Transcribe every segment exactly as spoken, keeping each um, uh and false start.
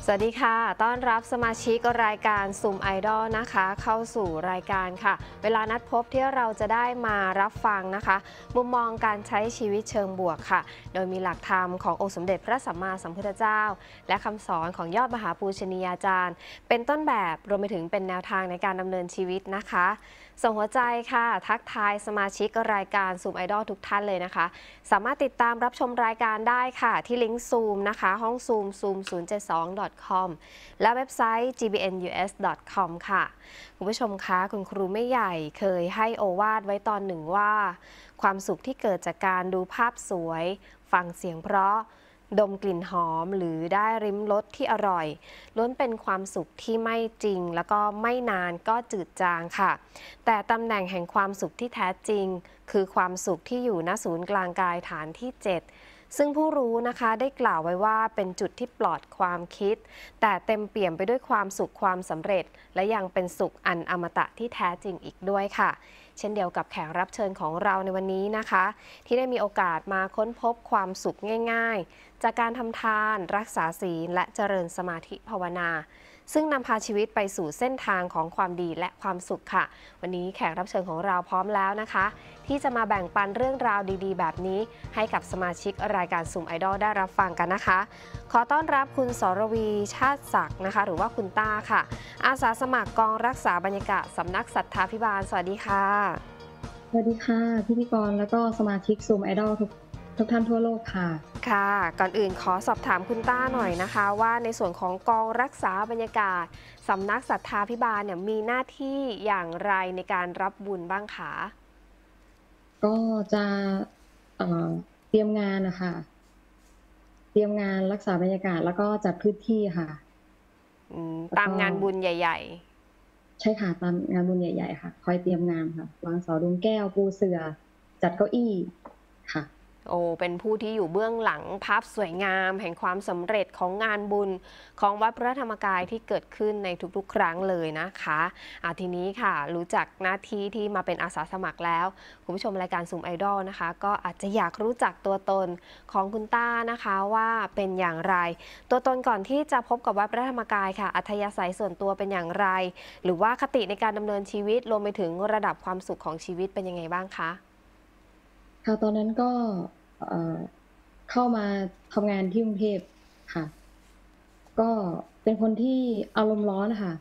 สวัสดีค่ะต้อนรับสมาชิกรายการซูมไอดอลนะคะเข้าสู่รายการค่ะเวลานัดพบที่เราจะได้มารับฟังนะคะมุมมองการใช้ชีวิตเชิงบวกค่ะโดยมีหลักธรรมขององค์สมเด็จพระสัมมาสัมพุทธเจ้าและคำสอนของยอดมหาปูชนียาจารย์เป็นต้นแบบรวมไปถึงเป็นแนวทางในการดำเนินชีวิตนะคะส่งหัวใจค่ะทักทายสมาชิกรายการซูมไอดอลทุกท่านเลยนะคะสามารถติดตามรับชมรายการได้ค่ะที่ลิงก์ซูมนะคะห้องซูมซูมศูนย์เจ็ดสอง ดอท คอม และเว็บไซต์ จี บี เอ็น ยู เอส ดอท คอม ค่ะคุณผู้ชมคะคุณครูไม่ใหญ่เคยให้โอวาทไว้ตอนหนึ่งว่าความสุขที่เกิดจากการดูภาพสวยฟังเสียงเพราะดมกลิ่นหอมหรือได้ริมรสที่อร่อยล้วนเป็นความสุขที่ไม่จริงแล้วก็ไม่นานก็จืดจางค่ะแต่ตำแหน่งแห่งความสุขที่แท้จริงคือความสุขที่อยู่ณศูนย์กลางกายฐานที่เจ็ดซึ่งผู้รู้นะคะได้กล่าวไว้ว่าเป็นจุดที่ปลอดความคิดแต่เต็มเปี่ยมไปด้วยความสุขความสำเร็จและยังเป็นสุขอันอมตะที่แท้จริงอีกด้วยค่ะเช่นเดียวกับแขกรับเชิญของเราในวันนี้นะคะที่ได้มีโอกาสมาค้นพบความสุขง่ายๆจากการทำทานรักษาศีลและเจริญสมาธิภาวนาซึ่งนำพาชีวิตไปสู่เส้นทางของความดีและความสุขค่ะวันนี้แขกรับเชิญของเราพร้อมแล้วนะคะที่จะมาแบ่งปันเรื่องราวดีๆแบบนี้ให้กับสมาชิกรายการซูมไอดอลได้รับฟังกันนะคะขอต้อนรับคุณสรวีชาติศักดิ์นะคะหรือว่าคุณต้าค่ะอาสาสมัครกองรักษาบรรยากาศสำนักสัทธาภิบาลสวัสดีค่ะสวัสดีค่ะพิธีกรแล้วก็สมาชิกซูมไอดอลทุกทุกท่านทั่วโลกค่ะค่ะก่อนอื่นขอสอบถามคุณต้าหน่อยนะคะว่าในส่วนของกองรักษาบรรยากาศสำนักสัทธาภิบาลเนี่ยมีหน้าที่อย่างไรในการรับบุญบ้างคะก็จะเอ่อเตรียมงานนะคะเตรียมงานรักษาบรรยากาศแล้วก็จัดพื้นที่ค่ะตามงานบุญใหญ่ๆใช่ค่ะตามงานบุญใหญ่ๆค่ะคอยเตรียมงานค่ะวางเสาดวงแก้วปูเสื่อจัดเก้าอี้ค่ะโอ้เป็นผู้ที่อยู่เบื้องหลังภาพสวยงามแห่งความสำเร็จของงานบุญของวัดพระธรรมกายที่เกิดขึ้นในทุกๆครั้งเลยนะคะอ่ะทีนี้ค่ะรู้จักหน้าที่ที่มาเป็นอาสาสมัครแล้วคุณผู้ชมรายการซูมไอดอลนะคะก็อาจจะอยากรู้จักตัวตนของคุณต้านะคะว่าเป็นอย่างไรตัวตนก่อนที่จะพบกับวัดพระธรรมกายค่ะอัธยาศัยส่วนตัวเป็นอย่างไรหรือว่าคติในการดำเนินชีวิตรวมไปถึงระดับความสุขของชีวิตเป็นยังไงบ้างคะค่ะตอนนั้นก็เข้ามาทำงานที่กรุงเทพค่ะก็เป็นคนที่อารมณ์ร้อนค่ะ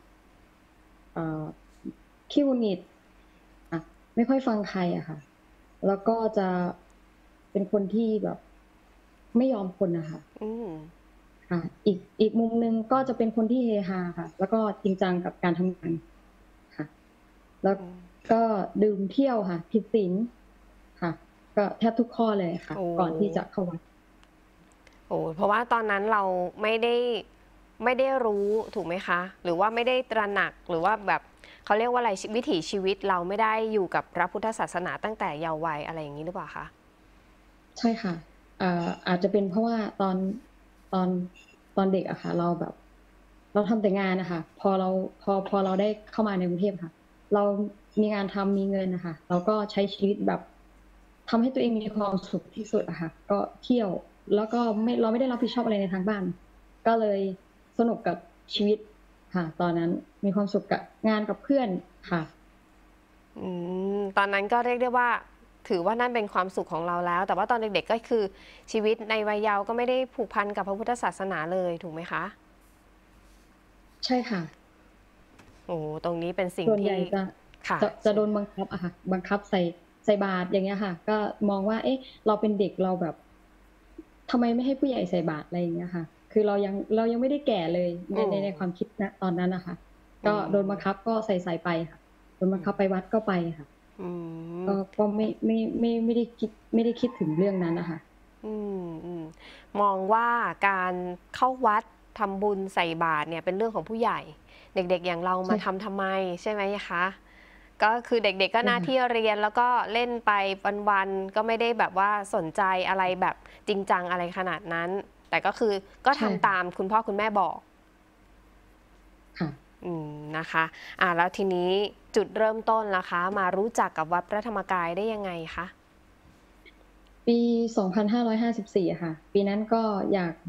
ขี้หงุดหงิดอ่ะไม่ค่อยฟังใครอะค่ะแล้วก็จะเป็นคนที่แบบไม่ยอมคนนะคะอืมค่ะอีกอีกมุมนึงก็จะเป็นคนที่เฮฮาค่ะแล้วก็จริงจังกับการทำงานค่ะแล้วก็ดื่มเที่ยวค่ะผิดศีลค่ะก็แทบทุกข้อเลยค่ะก่อนที่จะเข้าวัดโอ้เพราะว่าตอนนั้นเราไม่ได้ไม่ได้รู้ถูกไหมคะหรือว่าไม่ได้ตระหนักหรือว่าแบบเขาเรียกว่าอะไรวิถีชีวิตเราไม่ได้อยู่กับพระพุทธศาสนาตั้งแต่เยาว์วัยอะไรอย่างนี้หรือเปล่าคะใช่ค่ะอาจจะเป็นเพราะว่าตอนตอนตอนเด็กอะค่ะเราแบบเราทำแต่งานนะคะพอเราพอพอเราได้เข้ามาในกรุงเทพค่ะเรามีงานทำมีเงินนะคะเราก็ใช้ชีวิตแบบทำให้ตัวเองมีความสุขที่สุดอะค่ะก็เที่ยวแล้วก็ไม่เราไม่ได้รับผิดชอบอะไรในทางบ้านก็เลยสนุกกับชีวิตค่ะตอนนั้นมีความสุขกับงานกับเพื่อนค่ะอืมตอนนั้นก็เรียกได้ว่าถือว่านั่นเป็นความสุขของเราแล้วแต่ว่าตอนเด็กๆก็คือชีวิตในวัยเยาว์ก็ไม่ได้ผูกพันกับพระพุทธศาสนาเลยถูกไหมคะใช่ค่ะโอ้ตรงนี้เป็นสิ่งที่ส่วนใหญ่จะจะจะโดนบังคับอะค่ะบังคับใส่ใส่บาตรอย่างเงี้ยค่ะก็มองว่าเอ๊ะเราเป็นเด็กเราแบบทำไมไม่ให้ผู้ใหญ่ใส่บาตรอะไรอย่างเงี้ยค่ะคือเรายังเรายังไม่ได้แก่เลยในในในความคิดนะตอนนั้นนะคะก็โดนบังคับก็ใส่ใส่ไปค่ะโดนบังคับไปวัดก็ไปค่ะก็ก็ไม่ไม่ไม่ไม่ได้คิดไม่ได้คิดถึงเรื่องนั้นนะคะอืมอืมมองว่าการเข้าวัดทำบุญใส่บาตรเนี่ยเป็นเรื่องของผู้ใหญ่เด็กๆอย่างเรามาทำทำไมใช่ไหมคะก็คือเด็กๆก็หน้าที่เรียนแล้วก็เล่นไปวันๆก็ไม่ได้แบบว่าสนใจอะไรแบบจริงจังอะไรขนาดนั้นแต่ก็คือก็ทำตามคุณพ่อคุณแม่บอกค่ะอืมนะคะอ่าแล้วทีนี้จุดเริ่มต้นล่ะคะมารู้จักกับวัดพระธรรมกายได้ยังไงคะปีสองพันห้าร้อยห้าสิบสี่ค่ะปีนั้นก็อยากบวช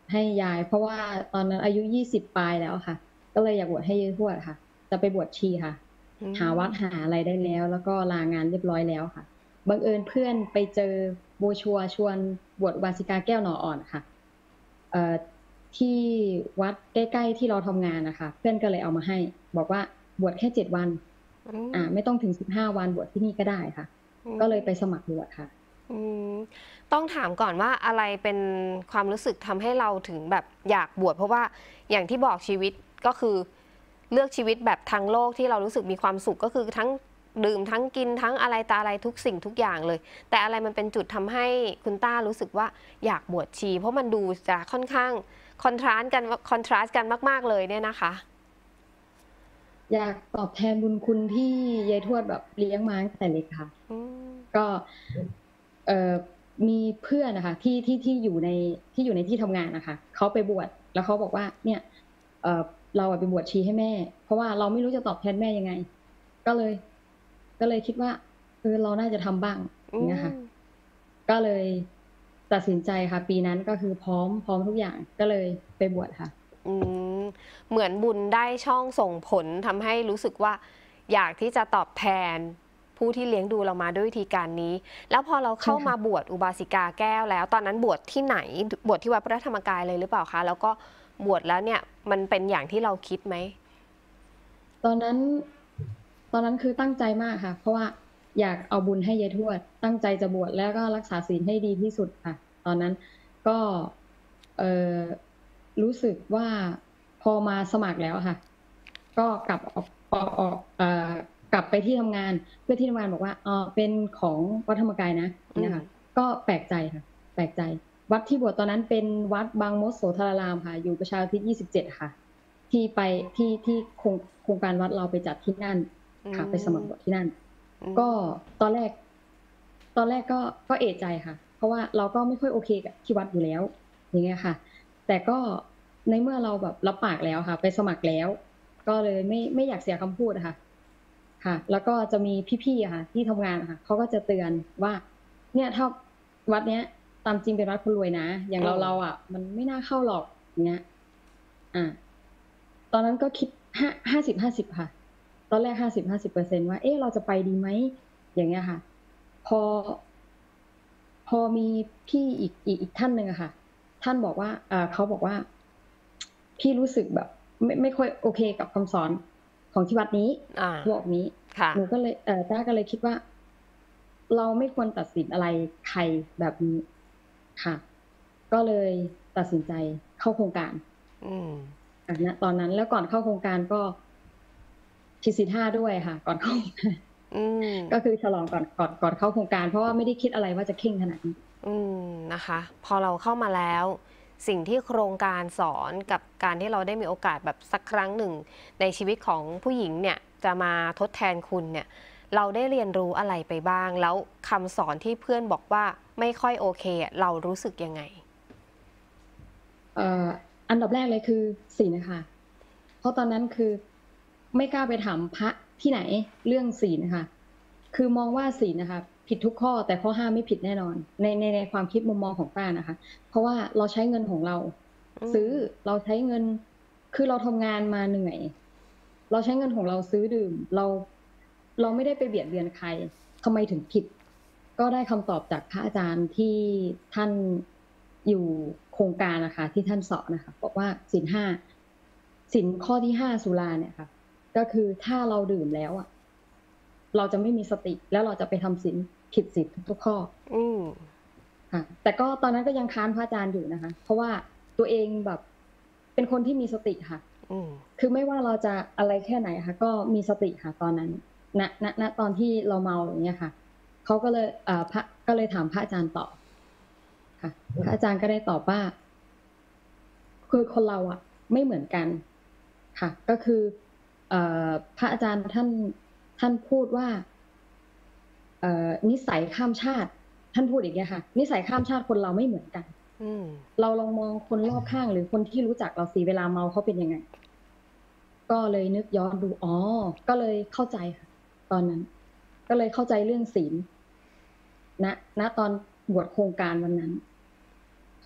ให้ยาย เพราะว่าตอนนั้นอายุยี่สิบปลายแล้วค่ะ ก็เลยอยากบวชให้ยายทวดค่ะ จะไปบวชชีค่ะอืหาวัดมหาอะไรได้แล้ว แล้วก็ลางานเรียบร้อยแล้วค่ะ บังเอิญเพื่อนไปเจอโบรชัวร์ชวนบวชอุบาสิกาแก้วหน่ออ่อนค่ะ เอ่อ ที่วัดใกล้ ๆ ที่เราทำงานน่ะค่ะ เพื่อนก็เลยเอามาให้ บอกว่าบวชแค่ เจ็ด วันอือ่ามไม่ต้องถึง สิบห้า วัน บวชที่นี่ก็ได้ค่ะอืก็เลยไปมสมัครบวชค่ะอืม ต้องถามก่อนว่าอะไรเป็นความรู้สึกทำให้เราถึงแบบอยากบวช เพราะว่าอย่างที่บอกชีวิต ก็คือเลือกชีวิตแบบทางโลกที่เรารู้สึกมีความสุข ก็คือทั้งดื่ม ทั้งกิน ทั้งอะไรตาอะไร ทุกสิ่งทุกอย่างเลย แต่อะไรมันเป็นจุดทำให้คุณต้ารู้สึกว่าอยากบวชชี เพราะมันดูจะค่อนข้างคอนทราสต์กัน ว คอนทราสต์กันมาก ๆ เลยเนี่ยนะคะ? อยากตอบแทนบุญคุณที่ยายทวดแบบเลี้ยงมาตั้งแต่เล็กค่ะอืมก็ เอ่อ มีเพื่อนน่ะค่ะ ที่ ที่ ที่อยู่ใน ที่อยู่ในที่ทำงานน่ะค่ะ เขาไปบวช แล้วเขาบอกว่า เนี่ย เอ่อ เราอะไปบวชชีให้แม่ เพราะว่าเราไม่รู้จะตอบแทนแม่ยังไง ก็เลย ก็เลยคิดว่า เออ เราน่าจะทำบ้างออย่างเงี้ยค่ะืมก็เลยตัดสินใจค่ะ ปีนั้นก็คือพร้อม พร้อมทุกอย่าง ก็เลยไปบวชค่ะอืม เหมือนบุญได้ช่องส่งผล ทำให้รู้สึกว่า อยากที่จะตอบแทนผู้ที่เลี้ยงดูเรามาด้วยวิธีการนี้ แล้วพอเราใเชข้่าคม่าะบวชอุบาสิกาแก้วแล้ว ตอนนั้นบวชที่ไหน? ด บวชที่วัดพระธรรมกายเลยหรือเปล่าคะ? แล้วก็บวชแล้วเนี่ย มันเป็นอย่างที่เราคิดไหม? ตอนนั้น ตอนนั้นคือตั้งใจมากค่ะ เพราะว่าอยากเอาบุญให้ยายทวด ตั้งใจจะบวชแล้วก็รักษาศีลให้ดีที่สุดค่ะ ตอนนั้น ก็ เอ่อ รู้สึกว่า พอมาสมัครแล้วอะค่ะ ก็กลับออก ออก ออก เอ่อ กลับไปที่ทำงาน เพื่อนที่ทำงานบอกว่า "เอ่อ เป็นของวัดธรรมกายนะ" อเืงี้ยค่ะมก็แปลกใจค่ะ แปลกใจ วัดที่บวชตอนนั้นเป็นวัดบางมดโสธารามค่ะ อยู่ประชาอุทิศ ยี่สิบเจ็ด ค่ะ ที่ไป ที่ ที่โครง โครงการวัดเราไปจัดที่นั่นอืค่ะ ไปสมัครมบวชที่นั่นอืก็มตอนแรก ตอนแรกก็ ก็เอะใจค่ะ เพราะว่าเราก็ไม่ค่อยโอเคกับที่วัดอยู่แล้ว อย่างเงี้ยค่ะ แต่ก็ในเมื่อเราแบบรับปากแล้วค่ะ ไปสมัครแล้ว ก็เลยไม่ ไม่อยากเสียคำพูดอะค่ะ ค่ะ แล้วก็จะมีพี่ ๆ อะค่ะ ที่ทำงานอะค่ะ เขาก็จะเตือนว่า "เนี่ย ถ้าวัดเนี้ยตามจริงเป็นวัดคนรวยนะ อย่างอืเรามๆ อะมันไม่น่าเข้าหรอก" อย่างเงี้ย อา ตอนนั้นก็คิด ห้า ห้าสิบห้าสิบ ค่ะ ตอนแรก ห้าสิบห้าสิบเปอร์เซ็นต์ ว่า เอ๊ะ เราจะไปดีไหม? อย่างเงี้ยค่ะ พอ พอมีพี่อีก อีก อีกท่านหนึ่งอะค่ะ ท่านบอกว่า อ่า เขาบอกว่า "พี่รู้สึกแบบไม่ ไม่ค่อยโอเคกับคำสอนของที่วัดนี้" อาเขาบอกงี้ค่หนูะก็เลย เอ่อ ต้าก็เลยคิดว่า เราไม่ควรตัดสินอะไรใครแบบนี้ ค่ะ ก็เลยตัดสินใจเข้าโครงการอืมค่ะ ณ ตอนนั้น แล้วก่อนเข้าโครงการก็ผิดศีล ห้า ด้วยค่ะ ก่อน เข้าอืก็มคือฉลองก่อน ก่อน ก่อนเข้าโครงการ เพราะว่าไม่ได้คิดอะไรว่าจะเคร่งขนาดนี้อืม นะคะ พอเราเข้ามาแล้ว สิ่งที่โครงการสอนกับการที่เราได้มีโอกาสแบบสักครั้งหนึ่งในชีวิตของผู้หญิงเนี่ย จะมาทดแทนคุณเนี่ย เราได้เรียนรู้อะไรไปบ้าง? แล้วคำสอนที่เพื่อนบอกว่า ไม่ค่อยโอเคอะ เรารู้สึกยังไง? เอ่อ อันดับแรกเลยคือศีลค่ะ เพราะตอนนั้นคือไม่กล้าไปถามพระที่ไหนเรื่องศีลค่ะ คือมองว่าศีลน่ะค่ะผิดทุกข้อ แต่ข้อ ห้า ไม่ผิดแน่นอน ใน ใน ในความคิดมุมมองของป้านะคะ เพราะว่าเราใช้เงินของเราอืซื้อมเราใช้เงิน คือเราทำงานมาเหนื่อย เราใช้เงินของเราซื้อดื่ม เรา เราไม่ได้ไปเบียดเบียนใคร ทำไมถึงผิด? ก็ได้คำตอบจากพระอาจารย์ที่ท่านอยู่โครงการอะค่ะ ที่ท่านสอนน่ะค่ะ บอกว่า "ศีล ห้า ศีลข้อที่ ห้า สุราเนี่ยค่ะ ก็คือถ้าเราดื่มแล้วอะ เราจะไม่มีสติ แล้วเราจะไปทำศีล ผิดศีลทุก ๆ ข้อ" อืมค่ะ แต่ก็ตอนนั้นก็ยังค้านพระอาจารย์อยู่นะคะ เพราะว่าตัวเองแบบเป็นคนที่มีสติค่ะอืมคือไม่ว่าเราจะอะไรแค่ไหนอะค่ะ ก็มีสติค่ะตอนนั้น ณ ณ ณ ตอนที่เราเมา อย่างเงี้ยค่ะ เขาก็เลย อ่า พระ ก็เลยถามพระอาจารย์ต่อ ค่ะ พระอาจารย์ก็ได้ตอบว่า คือคนเราอะไม่เหมือนกัน ค่ะ ก็คือ เอ่อ พระอาจารย์ท่าน ท่านพูดว่า เอ่อ นิสัยข้ามชาติ ท่านพูดอย่างเงี้ยค่ะ นิสัยข้ามชาติคนเราไม่เหมือนกันอืมเราลองมองคนรอบข้าง หรือคนที่รู้จักเราสิ เวลาเมาเขาเป็นยังไง ก็เลยนึกย้อนดู อ๋อ ก็เลยเข้าใจค่ะตอนนั้น ก็เลยเข้าใจเรื่องศีล ณ ณ ตอนบวชโครงการวันนั้น ค่ะ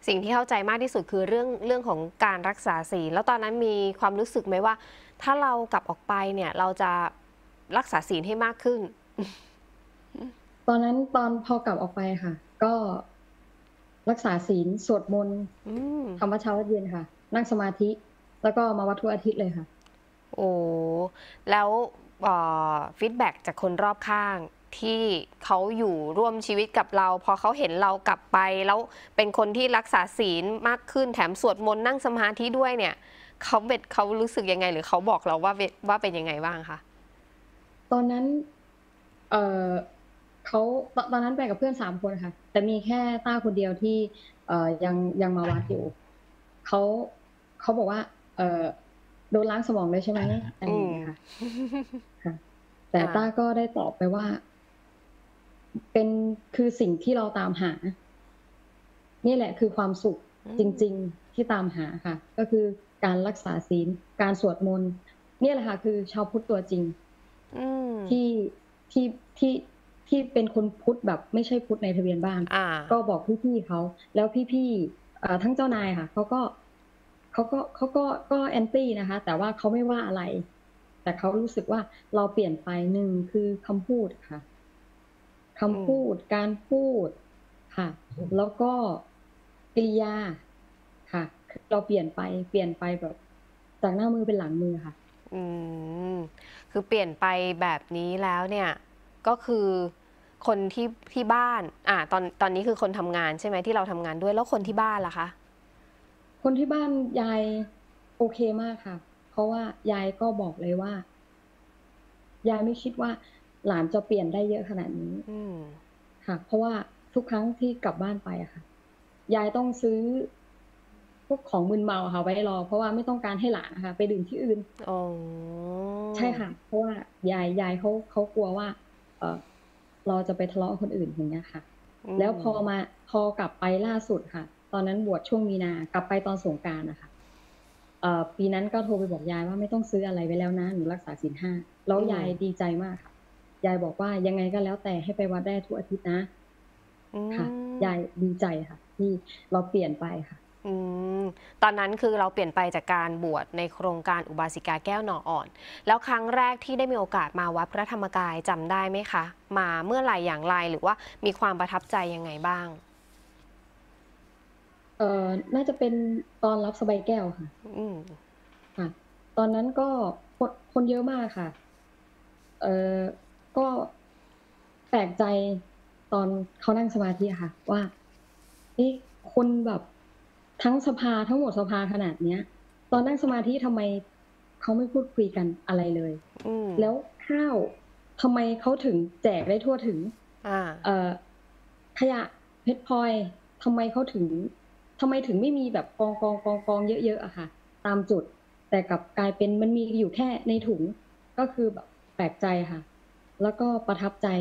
สิ่งที่เข้าใจมากที่สุดคือเรื่องเรื่องของการรักษาศีลแล้วตอนนั้นมีความรู้สึกไหมว่า ถ้าเรากลับออกไปเนี่ยเราจะรักษาศีลให้มากขึ้นตอนนั้นตอนพอกลับออกไปค่ะ ก็รักษาศีลสวดมนต์อืมทำวัดเช้าวัดเย็นค่ะ นั่งสมาธิ แล้วก็มาวัดทุกอาทิตย์เลยค่ะโอ้แล้วฟีดแบ็กจากคนรอบข้างที่เขาอยู่ร่วมชีวิตกับเรา พอเขาเห็นเรากลับไปแล้วเป็นคนที่รักษาศีลมากขึ้นแถมสวดมนต์นั่งสมาธิด้วยเนี่ยเขาเบ็ดเขารู้สึกยังไงหรือเขาบอกเราว่าว่าเป็นยังไงบ้างคะตอนนั้น เออเขาตตอนนั้นไปกับเพื่อนสามคนค่ะ แต่มีแค่ต้าคนเดียวที่เอ่อยังยังมาวัดอยู่เขาเขาบอกว่า เออโดนล้างสมองเลยใช่ไหมอะไรอย่างเงี้ยค่ะค่ะ แต่ต้าก็ได้ตอบไปว่า เป็นคือสิ่งที่เราตามหา นี่แหละคือความสุขจริง ๆ ที่ตามหาค่ะ ก็คือการรักษาศีล การสวดมนต์เนี่ยแหละค่ะคือชาวพุทธตัวจริงที่ที่ที่ที่เป็นคนพุทธแบบไม่ใช่พุทธในทะเบียนบ้านก็บอกพี่ๆเขาแล้วพี่ๆทั้งเจ้านายค่ะเขาก็เขาก็เขาก็ก็แอนตี้นะคะ แต่ว่าเขาไม่ว่าอะไร แต่เขารู้สึกว่าเราเปลี่ยนไปหนึ่งคือคำพูดค่ะคำพูดการพูดค่ะ แล้วก็กิริยาค่ะ เราเปลี่ยนไปเปลี่ยนไปแบบจากหน้ามือเป็นหลังมือค่ะอืมคือเปลี่ยนไปแบบนี้แล้วเนี่ยก็คือคนที่ที่บ้านอ่าตอนตอนนี้คือคนทำงานใช่ไหมที่เราทำงานด้วยแล้วคนที่บ้านล่ะคะคนที่บ้านยายโอเคมากค่ะ เพราะว่ายายก็บอกเลยว่ายายไม่คิดว่าหลานจะเปลี่ยนได้เยอะขนาดนี้ค่ะ เพราะว่าทุกครั้งที่กลับบ้านไปอะค่ะยายต้องซื้อพวกของมึนเมาค่ะไว้รอเพราะว่าไม่ต้องการให้หลานนะคะไปดื่มที่อื่นอ๋อใช่ค่ะ เพราะว่ายายยายเขาเขากลัวว่า เออเราจะไปทะเลาะกับคนอื่นอย่างเงี้ยค่ะ แล้วพอมาพอกลับไปล่าสุดค่ะ ตอนนั้นบวชช่วงมีนากลับไปตอนสงกรานต์นะคะเอ่อปีนั้นก็โทรไปบอกยายว่าไม่ต้องซื้ออะไรไว้แล้วนะหนูรักษาศีลห้าแล้วยายดีใจมากค่ะยายบอกว่ายังไงก็แล้วแต่ให้ไปวัดได้ทุกอาทิตย์นะค่ะยายดีใจค่ะที่เราเปลี่ยนไปค่ะอืมตอนนั้นคือเราเปลี่ยนไปจากการบวชในโครงการอุบาสิกาแก้วหน่ออ่อน แล้วครั้งแรกที่ได้มีโอกาสมาวัดพระธรรมกายจำได้ไหมคะ มาเมื่อไหร่อย่างไรหรือว่ามีความประทับใจยังไงบ้างเอ่อน่าจะเป็นตอนรับสบายแก้วค่ะอืมค่ะ ตอนนั้นก็คนคนเยอะมากค่ะ เอ่อก็แปลกใจตอนเขานั่งสมาธิค่ะ ว่าเอ๊ะคนแบบทั้งสภาทั้งหมดสภาขนาดเนี้ย ตอนนั่งสมาธิทำไมเขาไม่พูดคุยกันอะไรเลยแล้วข้าวทำไมเขาถึงแจกได้ทั่วถึงเอ่อขยะเพชรพลอยทำไมเขาถึงทำไมถึงไม่มีแบบกองกองกองกองเยอะๆอะค่ะ ตามจุด แต่กลับกลายเป็นมันมีอยู่แค่ในถุงก็คือแบบแปลกใจค่ะ แล้วก็ประทับใจ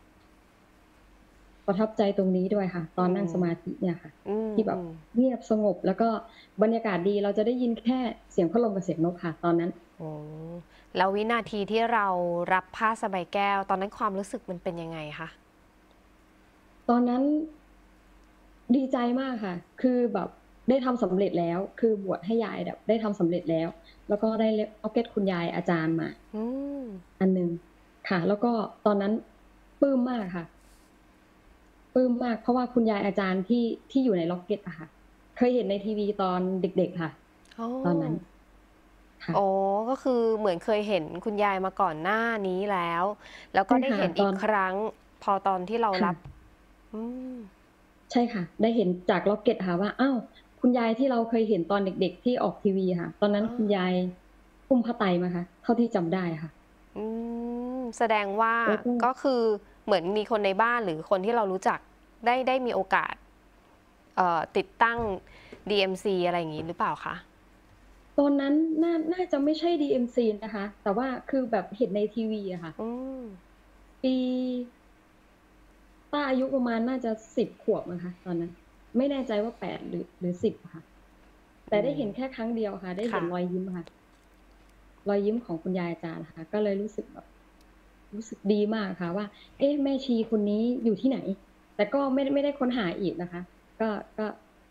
ประทับใจตรงนี้ด้วยค่ะ ตอนนั่งสมาธิเนี่ยค่ะที่แบบเงียบสงบแล้วก็บรรยากาศดีเราจะได้ยินแค่เสียงพัดลมกับเสียงนกค่ะ ตอนนั้นโอ้แล้ววินาทีที่เรารับผ้าสบายแก้ว ตอนนั้นความรู้สึกมันเป็นยังไงคะตอนนั้นดีใจมากค่ะ คือแบบได้ทำสำเร็จแล้ว คือบวชให้ยายแบบได้ทำสำเร็จแล้ว แล้วก็ได้ล็อกเก็ตคุณยายอาจารย์มาอันหนึ่งค่ะ แล้วก็ตอนนั้นปลื้มมากค่ะปลื้มมากเพราะว่าคุณยายอาจารย์ที่ที่อยู่ในล็อกเก็ตอะค่ะ เคยเห็นในทีวีตอนเด็กๆค่ะตอนนั้นค่ะอ๋อก็คือเหมือนเคยเห็นคุณยายมาก่อนหน้านี้แล้ว แล้วก็ได้เห็นอีกครั้ง พอตอนที่เรารับใช่ค่ะ ได้เห็นจากล็อกเก็ตค่ะว่าอ้าวคุณยายที่เราเคยเห็นตอนเด็กๆที่ออกทีวีค่ะ ตอนนั้นคุณยายอุ้มพระไตรมาคะเท่าที่จำได้ค่ะอืมแสดงว่าก็คือเหมือนมีคนในบ้านหรือคนที่เรารู้จักได้ได้มีโอกาสติดตั้ง ดี เอ็ม ซี อะไรอย่างนี้หรือเปล่าคะตอนนั้นน่าน่าจะไม่ใช่ ดี เอ็ม ซี นะคะ แต่ว่าคือแบบเห็นในทีวีอะค่ะปีป้าอายุประมาณน่าจะสิบขวบนะคะตอนนั้น ไม่แน่ใจว่าแปดหรือหรือสิบค่ะ แต่ได้เห็นแค่ครั้งเดียวค่ะ ได้เห็นรอยยิ้มค่ะรอยยิ้มของคุณยายอาจารย์ค่ะ ก็เลยรู้สึกแบบรู้สึกดีมากค่ะว่า เอ๊ะแม่ชีคนนี้อยู่ที่ไหน แต่ก็ไม่ไม่ได้ค้นหาอีกนะคะ ก็ก็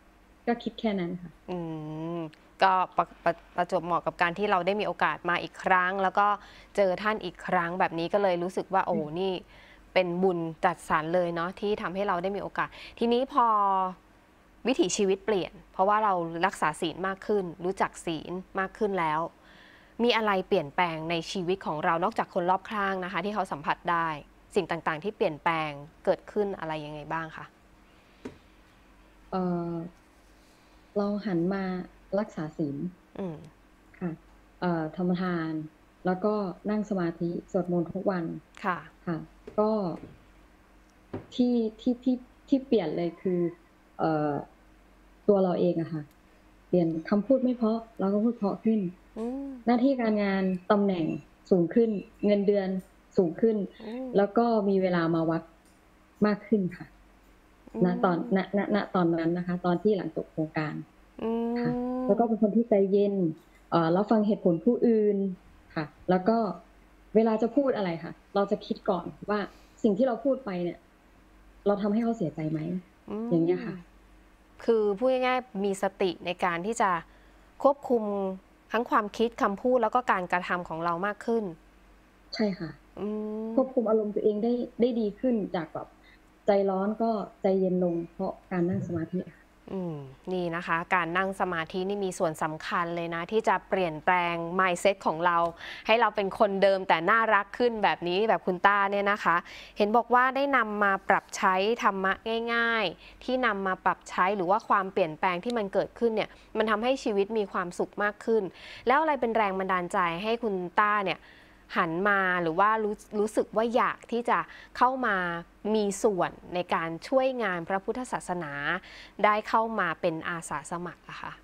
ก็คิดแค่นั้นค่ะอืมก็ประประประจวบเหมาะกับการที่เราได้มีโอกาสมาอีกครั้งแล้วก็เจอท่านอีกครั้งแบบนี้ก็เลยรู้สึกว่าโอ้นี่เป็นบุญจัดสรรเลยเนาะที่ทำให้เราได้มีโอกาสทีนี้พอวิถีชีวิตเปลี่ยนเพราะว่าเรารักษาศีลมากขึ้นรู้จักศีลมากขึ้นแล้วมีอะไรเปลี่ยนแปลงในชีวิตของเรานอกจากคนรอบข้างนะคะที่เขาสัมผัสได้สิ่งต่างๆที่เปลี่ยนแปลงเกิดขึ้นอะไรยังไงบ้างคะเออเราหันมารักษาศีลอืมค่ะเอ่อทำทาน แล้วก็นั่งสมาธิสวดมนต์ทุกวันค่ะค่ะก็ที่ที่ที่ที่เปลี่ยนเลยคือเอ่อตัวเราเองอะค่ะเปลี่ยนคำพูดไม่เพราะเราก็พูดเพราะขึ้นอืมหน้าที่การงานตำแหน่งสูงขึ้นเงินเดือนสูงขึ้นอืมแล้วก็มีเวลามาวัดมากขึ้นค่ะอืณตอนณมณณตอนนั้นนะคะตอนที่หลังจบโครงการอืค่ะแล้วก็มเป็นคนที่ใจเย็นเอ่อรับฟังเหตุผลผู้อื่นค่ะแล้วก็เวลาจะพูดอะไรค่ะเราจะคิดก่อนว่าสิ่งที่เราพูดไปเนี่ยเราทำให้เขาเสียใจไหมอือย่างเงี้ยมค่ะคือพูดง่ายๆมีสติในการที่จะควบคุมทั้งความคิดคำพูดแล้วก็การกระทำของเรามากขึ้นใช่ค่ะอืมควบคุมอารมณ์ตัวเองได้ได้ดีขึ้นจากแบบใจร้อนก็ใจเย็นลงเพราะการนั่งสมาธิค่ะอืมนี่นะคะการนั่งสมาธินี่มีส่วนสำคัญเลยนะที่จะเปลี่ยนแปลง มายด์เซ็ต ของเราให้เราเป็นคนเดิมแต่น่ารักขึ้นแบบนี้แบบคุณต้าเนี่ยนะคะเห็นบอกว่าได้นำมาปรับใช้ธรรมะง่ายๆที่นำมาปรับใช้หรือว่าความเปลี่ยนแปลงที่มันเกิดขึ้นเนี่ยมันทำให้ชีวิตมีความสุขมากขึ้นแล้วอะไรเป็นแรงบันดาลใจให้คุณต้าเนี่ยหันมาหรือว่ารู้รู้สึกว่าอยากที่จะเข้ามามีส่วนในการช่วยงานพระพุทธศาสนาได้เข้ามาเป็นอาสาสมัครอะค่ะ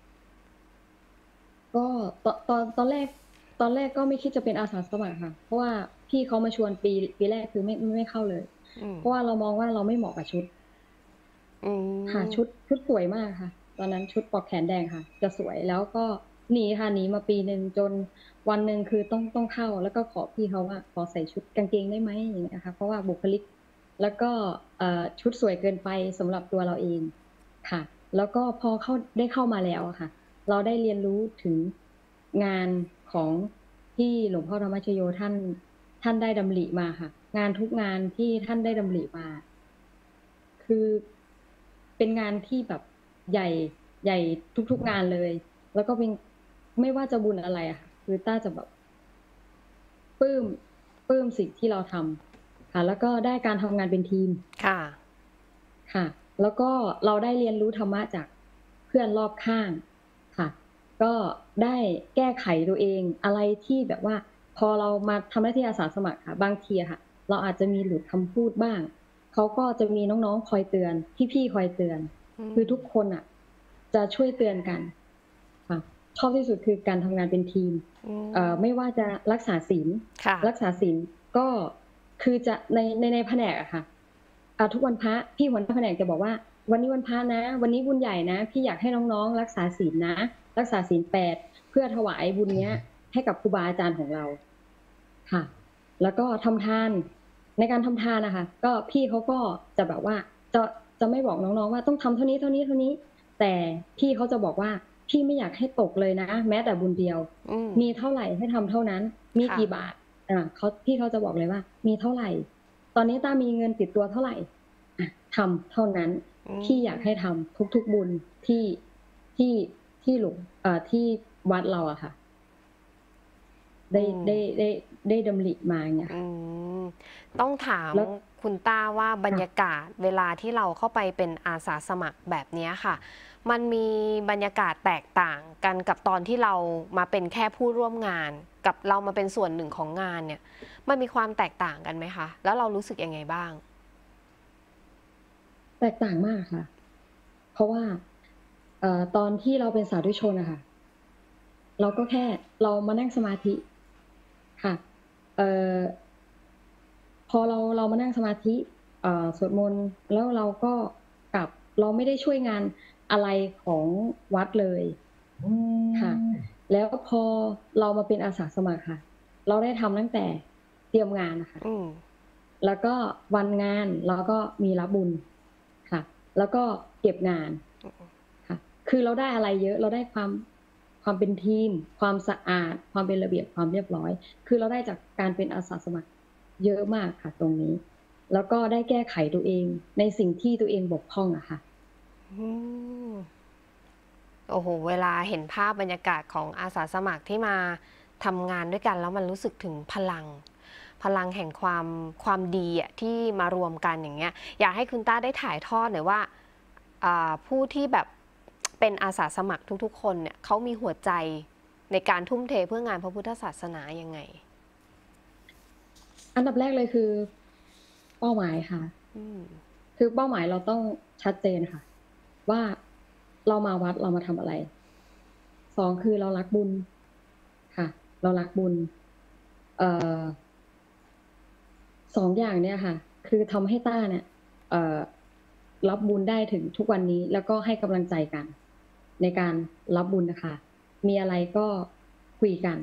ก็ตอนตอนตอนแรกตอนแรกก็ไม่คิดจะเป็นอาสาสมัครค่ะเพราะว่าพี่เขามาชวนปีปีแรกคือไม่ไม่เข้าเลยอืมเพราะว่าเรามองว่าเราไม่เหมาะกับชุดอืค่ะชุดมชุดสวยมากค่ะตอนนั้นชุดปลอกแขนแดงค่ะจะสวยแล้วก็หนีค่ะหนีมาปีหนึ่งจนวันหนึ่งคือต้องต้องเข้าแล้วก็ขอพี่เขาว่าขอใส่ชุดกางเกงได้ไหมอย่างเงี้ยค่ะเพราะว่าบุคลิกแล้วก็เอ่อชุดสวยเกินไปสำหรับตัวเราเองค่ะแล้วก็พอเข้าได้เข้ามาแล้วอะค่ะเราได้เรียนรู้ถึงงานของที่หลวงพ่อธรรมชโยท่านท่านได้ดำริมาค่ะงานทุกงานที่ท่านได้ดำริมา คือเป็นงานที่แบบใหญ่ใหญ่ทุกๆงานเลยแล้วก็เป็นไม่ว่าจะบุญอะไรอะค่ะคือต้าจะแบบปลื้มปลื้มสิ่งที่เราทำค่ะแล้วก็ได้การทำงานเป็นทีมค่ะค่ะแล้วก็เราได้เรียนรู้ธรรมะจากเพื่อนรอบข้างค่ะก็ได้แก้ไขตัวเองอะไรที่แบบว่าพอเรามาทำหน้าที่อาสาสมัครค่ะบางทีอะค่ะเราอาจจะมีหลุดคำพูดบ้างเขาก็จะมีน้องๆคอยเตือนพี่ๆคอยเตือนอืมคือทุกคนอ่ะจะช่วยเตือนกันค่ะชอบที่สุดคือการทำงานเป็นทีมอืเอ่อไม่มว่าจะรักษาศีลค่ะรักษาศีลก็คือจะในในในแผนกอะค่ะอ่าทุกวันพระพี่หัวหน้าแผนกจะบอกว่าวันนี้วันพระนะวันนี้บุญใหญ่นะพี่อยากให้น้องๆรักษาศีลนะรักษาศีลแปดเพื่อถวายบุญเนี้ยให้กับครูบาอาจารย์ของเราค่ะแล้วก็ทำทานในการทำทานนะคะก็พี่เขาก็จะแบบว่าจะจะไม่บอกน้องๆว่าต้องทำเท่านี้เท่านี้เท่านี้แต่พี่เขาจะบอกว่าพี่ไม่อยากให้ตกเลยนะแม้แต่บุญเดียวอืมมีเท่าไหร่ให้ทำเท่านั้นมีค่ะกี่บาทอ่าเขาพี่เขาจะบอกเลยว่ามีเท่าไหร่ตอนนี้ต้ามีเงินติดตัวเท่าไหร่อ่ะทำเท่านั้นอืพี่อยากให้มทำทุกๆบุญที่ที่ที่หลวงเอ่อที่วัดเราอะค่ะได้อืมได้ได้ได้ดำริมาอย่างเงี้ยอืค่ะมต้องถามแล้วคุณต้าว่าบรรค่ะยากาศเวลาที่เราเข้าไปเป็นอาสาสมัครแบบเนี้ยค่ะมันมีบรรยากาศแตกต่างกันกับตอนที่เรามาเป็นแค่ผู้ร่วมงานกับเรามาเป็นส่วนหนึ่งของงานเนี่ยมันมีความแตกต่างกันไหมคะแล้วเรารู้สึกยังไงบ้างแตกต่างมากค่ะ เพราะว่าเอ่อตอนที่เราเป็นสาธุชนอะค่ะเราก็แค่เรามานั่งสมาธิค่ะเอ่อพอเราเรามานั่งสมาธิเอ่อสวดมนต์แล้วเราก็กลับเราไม่ได้ช่วยงานอะไรของวัดเลยค่ะแล้วพอเรามาเป็นอาสาสมัครค่ะเราได้ทำตั้งแต่เตรียมงานน่ะค่ะอืมแล้วก็วันงานเราก็มีรับบุญค่ะแล้วก็เก็บงานค่ะคือเราได้อะไรเยอะเราได้ความความเป็นทีม ความสะอาด ความเป็นระเบียบความเรียบร้อย คือเราได้จากการเป็นอาสาสมัครเยอะมากค่ะตรงนี้ แล้วก็ได้แก้ไขตัวเองในสิ่งที่ตัวเองบกพร่องอะค่ะอืม โอ้โฮ เวลาเห็นภาพบรรยากาศของอาสาสมัครที่มาทำงานด้วยกัน แล้วมันรู้สึกถึงพลัง พลังแห่งความ ความดีอะที่มารวมกัน อย่างเงี้ย อยากให้คุณต้าได้ถ่ายทอดหน่อยว่า อ่า ผู้ที่แบบ เป็นอาสาสมัครทุก ๆ คนเนี่ย เขามีหัวใจในการทุ่มเทเพื่องานพระพุทธศาสนายังไง? อันดับแรกเลยคือ เป้าหมายค่ะอืมคือเป้าหมายเราต้องชัดเจนค่ะว่า เรามาวัดเรามาทำอะไร สอง คือเรารักบุญ ค่ะ เรารักบุญ เอ่อ สอง อย่างเนี่ยค่ะ คือทำให้ต้าเนี่ย เอ่อ รับบุญได้ถึงทุกวันนี้ แล้วก็ให้กำลังใจกันในการรับบุญน่ะค่ะ มีอะไรก็คุยกัน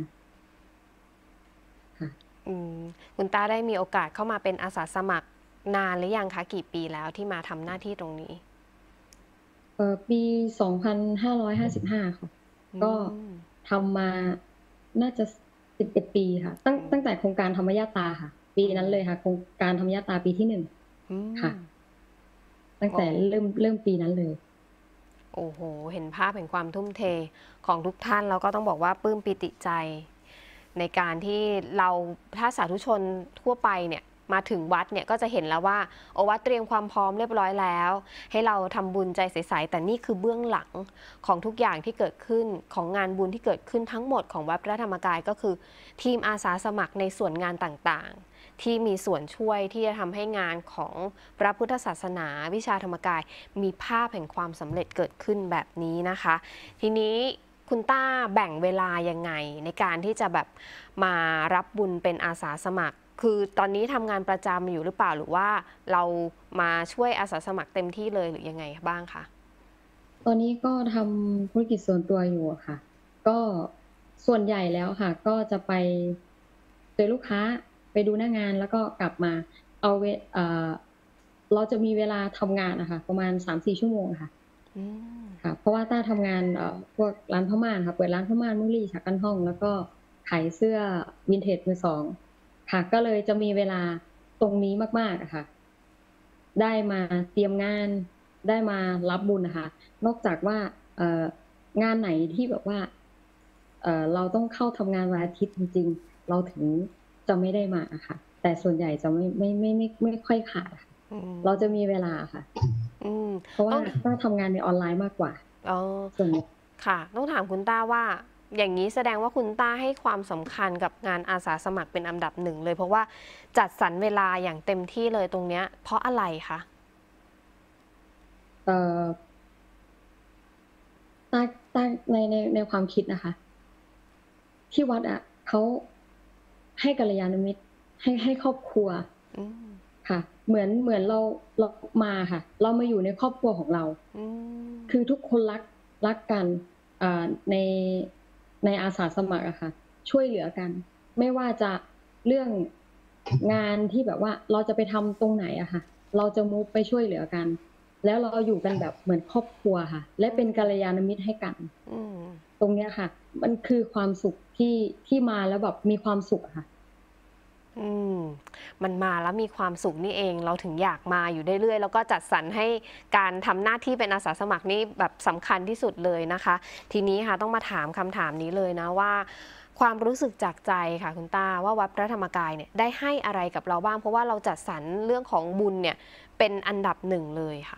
ค่ะอืม คุณต้าได้มีโอกาสเข้ามาเป็นอาสาสมัครนานหรือยังคะ กี่ปีแล้วที่มาทำหน้าที่ตรงนี้? เอ่อ ปี สองพันห้าร้อยห้าสิบห้า ค่ะอืก็มทำมาน่าจะ ส สิบเอ็ด ปีค่ะ ตั้งอืมตั้งแต่โครงการธรรมยาตราค่ะ ปีนั้นเลยค่ะ โครงการธรรมยาตราปีที่ หนึ่งอืค่ะมตั้งโอแต่้เริ่ม เริ่มปีนั้นเลยโอ้โฮ เห็นภาพแห่งความทุ่มเทของทุกท่าน แล้วก็ต้องบอกว่าปลื้มปิติใจ ในการที่เรา ถ้าสาธุชนทั่วไปเนี่ย มาถึงวัดเนี่ย ก็จะเห็นแล้วว่า โอ้ วัดเตรียมความพร้อมเรียบร้อยแล้ว ให้เราทำบุญใจใส ๆ แต่นี่คือเบื้องหลังของทุกอย่างที่เกิดขึ้น ของงานบุญที่เกิดขึ้นทั้งหมดของวัดพระธรรมกาย ก็คือทีมอาสาสมัครในส่วนงานต่าง ๆ ที่มีส่วนช่วยที่จะทำให้งานของพระพุทธศาสนา วิชาธรรมกาย มีภาพแห่งความสำเร็จเกิดขึ้นแบบนี้นะคะ ทีนี้คุณต้าแบ่งเวลายังไงในการที่จะแบบมารับบุญเป็นอาสาสมัคร คือตอนนี้ทำงานประจำอยู่หรือเปล่า หรือว่าเรามาช่วยอาสาสมัครเต็มที่เลย หรือยังไงบ้างคะ? ตอนนี้ก็ทำธุรกิจส่วนตัวอยู่อะค่ะ ก็ส่วนใหญ่แล้วค่ะ ก็จะไปเจอลูกค้า ไปดูหน้างาน แล้วก็กลับมา เอาเว อ่า เราจะมีเวลาทำงานอะค่ะ ประมาณ สามสี่ ชั่วโมงอะค่ะอืมค่ะ เพราะว่าต้าทำงาน เอ่อ พวกร้านผ้าม่านค่ะ เปิดร้านผ้าม่าน มุ้งลี่ ฉากกั้นห้อง แล้วก็ขายเสื้อ Vintage มือสอง ค่ะ ก็เลยจะมีเวลาตรงนี้มาก ๆ อะค่ะ ได้มาเตรียมงาน ได้มารับบุญอะค่ะ นอกจากว่า เอ่อ งานไหนที่แบบว่า เอ่อ เราต้องเข้าทำงานวันอาทิตย์จริง ๆ เราถึงจะไม่ได้มาอะค่ะ แต่ส่วนใหญ่จะไม่ ไม่ ไม่ ไม่ ไม่ค่อยขาดอะค่ะอืเราจะมมีเวลาอะค่ะอืมเพราะวต่า้องต้าทำงานในออนไลน์มากกว่าอ๋อส่วนใหญ่ค่ะ ต้องถามคุณต้าว่า อย่างงี้แสดงว่าคุณต้าให้ความสำคัญกับงานอาสาสมัครเป็นอันดับ หนึ่ง เลย เพราะว่าจัดสรรเวลาอย่างเต็มที่เลยตรงเนี้ย เพราะอะไรคะ? เอ่อ ต้า ต้า ใน ใน ในความคิดนะคะ ที่วัดอะเขาให้กัลยาณมิตร ให้ ให้ครอบครัวอืมค่ะ เหมือน เหมือนเรา เรามาค่ะ เรามาอยู่ในครอบครัวของเราอืมคือทุกคนรัก รักกัน อ่า ใน ในอาสาสมัครอะค่ะ ช่วยเหลือกัน ไม่ว่าจะเรื่อง งานที่แบบว่าเราจะไปทำตรงไหนอะค่ะ เราจะมูฟไปช่วยเหลือกัน แล้วเราอยู่กันแบบเหมือนครอบครัวค่ะ และเป็นกัลยาณมิตรให้กันอืมตรงเนี้ยค่ะ มันคือความสุขที่ ที่มาแล้วแบบมีความสุขอะค่ะอืม มันมาแล้วมีความสุขนี่เอง เราถึงอยากมาอยู่เรื่อย ๆ แล้วก็จัดสรรให้การทำหน้าที่เป็นอาสาสมัครนี่แบบสำคัญที่สุดเลยนะคะ ทีนี้ค่ะต้องมาถามคำถามนี้เลยนะว่า ความรู้สึกจากใจค่ะคุณต้าว่า วัดพระธรรมกายเนี่ยได้ให้อะไรกับเราบ้าง? เพราะว่าเราจัดสรรเรื่องของบุญเนี่ยเป็นอันดับ หนึ่ง เลยค่ะ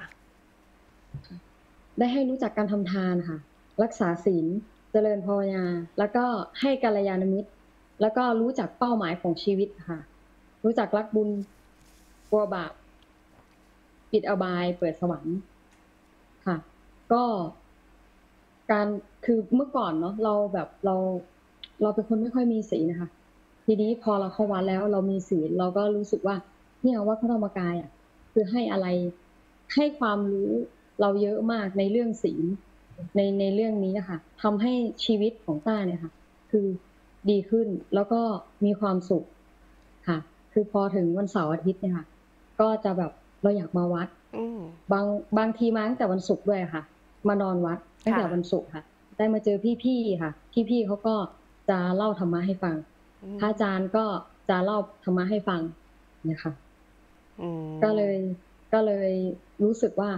ได้ให้รู้จักการทำทานค่ะ รักษาศีล เจริญภาวนา แล้วก็ให้กัลยาณมิตร แล้วก็รู้จักเป้าหมายของชีวิตค่ะ รู้จักรักบุญ กลัวบาป ปิดอบาย เปิดสวรรค์ ค่ะ ก็การ คือเมื่อก่อนเนาะ เราแบบเรา เราเป็นคนไม่ค่อยมีศีลน่ะค่ะ ทีนี้พอเราเข้าวัดแล้วเรามีศีล เราก็รู้สึกว่า เนี่ยวัดพระธรรมกายอะคือให้อะไร ให้ความรู้เราเยอะมากในเรื่องศีล ใน ในเรื่องนี้อะค่ะ ทำให้ชีวิตของต้าเนี่ยค่ะ คือดีขึ้น แล้วก็มีความสุขค่ะ คือพอถึงวันเสาร์อาทิตย์เนี่ยค่ะ ก็จะแบบเราอยากมาวัดอืมบาง บางทีมาตั้งแต่วันศุกร์ด้วยอะค่ะมานอนวัดตั้งแต่ค่ะวันศุกร์ค่ะ ได้มาเจอพี่ๆค่ะ พี่ๆเขาก็จะเล่าธรรมะให้ฟังอืพระอาจารย์ก็จะเล่าธรรมะให้ฟังเนี่ยค่ะอืก็เลยมก็เลยรู้สึกว่า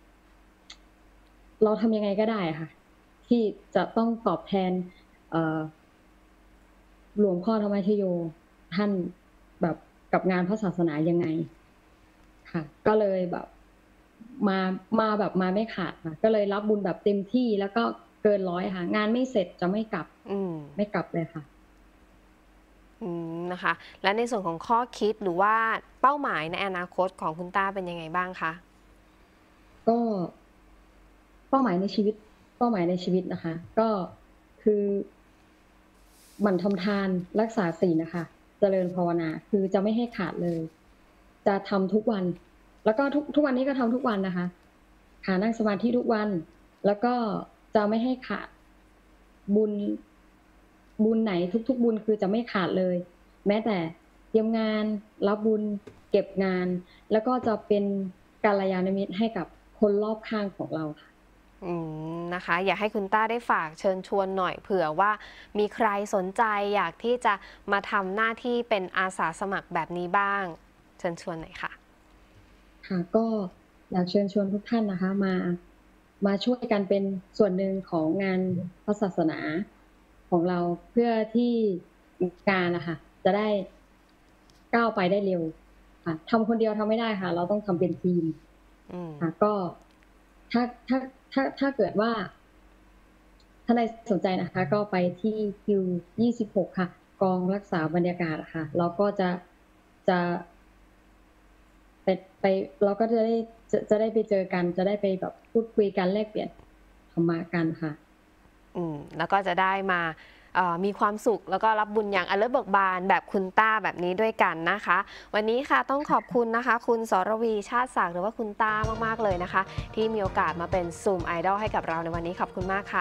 เราทำยังไงก็ได้อะค่ะ ที่จะต้องตอบแทน เอ่อ หลวงพ่อธรรมชโยท่านแบบกับงานพระศาสนายังไงค่ะ ก็เลยแบบมามาแบบมาไม่ขาดค่ะ ก็เลยรับบุญแบบเต็มที่แล้วก็เกินร้อยค่ะ งานไม่เสร็จจะไม่กลับอืมไม่กลับเลยค่ะอืมนะคะ และในส่วนของข้อคิดหรือว่าเป้าหมายในอนาคตของคุณต้าเป็นยังไงบ้างคะก็เป้าหมายในชีวิต เป้าหมายในชีวิตนะคะ ก็คือหมั่นทำทานรักษาศีลน่ะค่ะ เจริญภาวนา คือจะไม่ให้ขาดเลย จะทำทุกวัน แล้วก็ทุก ทุกวันนี้ก็ทำทุกวันนะคะ ค่ะ นั่งสมาธิทุกวัน แล้วก็จะไม่ให้ขาด บุญ บุญไหนทุก ๆ บุญคือจะไม่ขาดเลย แม้แต่เตรียมงาน รับบุญ เก็บงาน แล้วก็จะเป็นกัลยาณมิตรให้กับคนรอบข้างของเราค่ะอืมนะคะ อยากให้คุณต้าได้ฝากเชิญชวนหน่อย เผื่อว่ามีใครสนใจอยากที่จะมาทำหน้าที่เป็นอาสาสมัครแบบนี้บ้าง เชิญชวนหน่อยค่ะค่ะ ก็อยากเชิญชวนทุกท่านนะคะ มา มาช่วยกันเป็นส่วนหนึ่งของงานพระศาสนาของเรา เพื่อที่งานน่ะค่ะจะได้ก้าวไปได้เร็วค่ะ ทำคนเดียวทำไม่ได้ค่ะ เราต้องทำเป็นทีมอืมค่ะ ก็ถ้า ถ้า ถ้า ถ้าเกิดว่า ท่านใดสนใจนะคะ ก็ไปที่ คิว ยี่สิบหก ค่ะ กองรักษาบรรยากาศอะค่ะ เราก็จะ จะ ไป ไป เราก็จะได้ จะ จะได้ไปเจอกัน จะได้ไปแบบพูดคุยกันแลกเปลี่ยนธรรมะกันค่ะอืม แล้วก็จะได้มาเอ่อมีความสุข แล้วก็รับบุญอย่างอฤเบิกบานแบบคุณต้าแบบนี้ด้วยกันนะคะ วันนี้ค่ะต้องขอบคุณนะคะ คุณสรวี ชาติศักดิ์ หรือว่าคุณต้ามาก ๆ เลยนะคะ ที่มีโอกาสมาเป็น Zoom Idol ให้กับเราในวันนี้ ขอบคุณมากค่ะ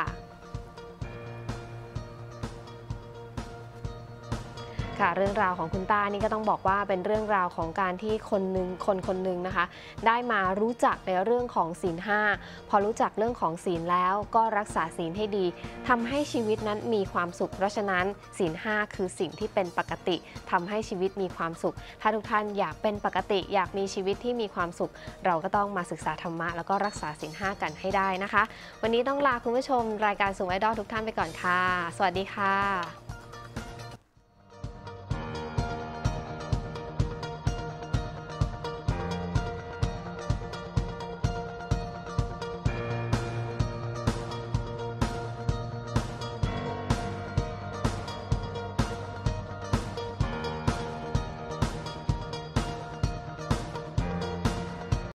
ค่ะ เรื่องราวของคุณต้านี่ก็ต้องบอกว่าเป็นเรื่องราวของการที่คนหนึ่ง คนคนหนึ่งนะคะ ได้มารู้จักในเรื่องของศีล ห้า พอรู้จักเรื่องของศีลแล้วก็รักษาศีลให้ดี ทำให้ชีวิตนั้นมีความสุข เพราะฉะนั้นศีล ห้า คือสิ่งที่เป็นปกติ ทำให้ชีวิตมีความสุข ถ้าทุกท่านอยากเป็นปกติ อยากมีชีวิตที่มีความสุข เราก็ต้องมาศึกษาธรรมะ แล้วก็รักษาศีล ห้า กันให้ได้นะคะ วันนี้ต้องลาคุณผู้ชมรายการ Zoom Idol ทุกท่านไปก่อนค่ะ สวัสดีค่ะ